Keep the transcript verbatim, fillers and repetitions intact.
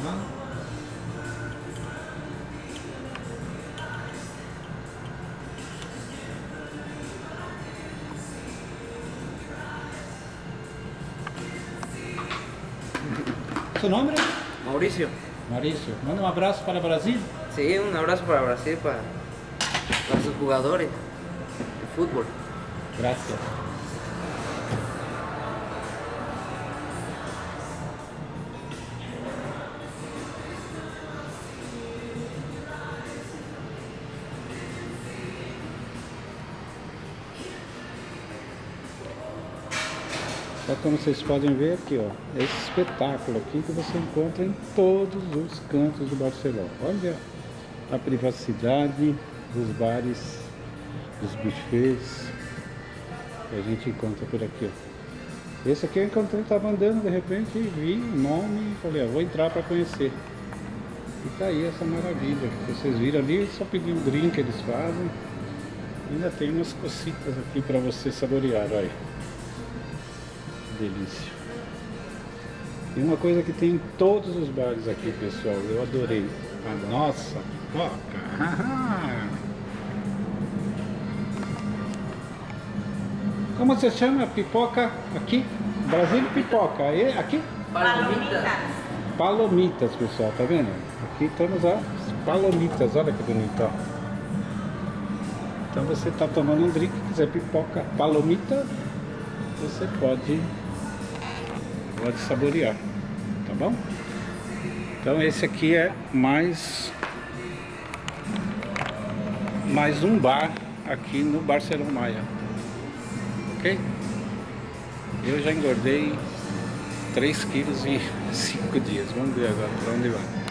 Tá? Seu nome, né? Mauricio. Maurício, manda um abraço para o Brasil. Sí, un abrazo para Brasil, para, para sus jugadores de fútbol. Gracias. Então, como vocês podem ver aqui, ó, esse espetáculo aqui que você encontra em todos os cantos do Barcelona. Olha a privacidade dos bares, dos buffets que a gente encontra por aqui, ó. Esse aqui eu encontrei, estava andando, de repente vi o nome e falei, ó, vou entrar para conhecer. E tá aí essa maravilha. Vocês viram ali, só pedir um drink eles fazem. Ainda tem umas cositas aqui para você saborear, olha. Delícia. E uma coisa que tem em todos os bares aqui, pessoal, eu adorei. A nossa pipoca. Como você chama a pipoca aqui? Brasil pipoca. E aqui? Palomitas. Palomitas, pessoal, tá vendo? Aqui temos as palomitas, olha que bonito, ó. Então você tá tomando um drink, quiser pipoca, palomita, você pode pode saborear, tá bom? Então esse aqui é mais mais um bar aqui no Barcelona Maia, ok? Eu já engordei três quilos em cinco dias, vamos ver agora para onde vai.